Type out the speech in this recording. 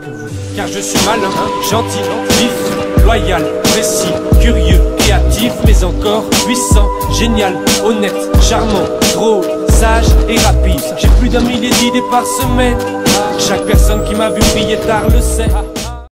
Car je suis malin, gentil, vif, loyal, précis, curieux, créatif, mais encore puissant, génial, honnête, charmant, drôle, sage et rapide. J'ai plus d'1 millier d'idées par semaine. Chaque personne qui m'a vu briller tard le sait.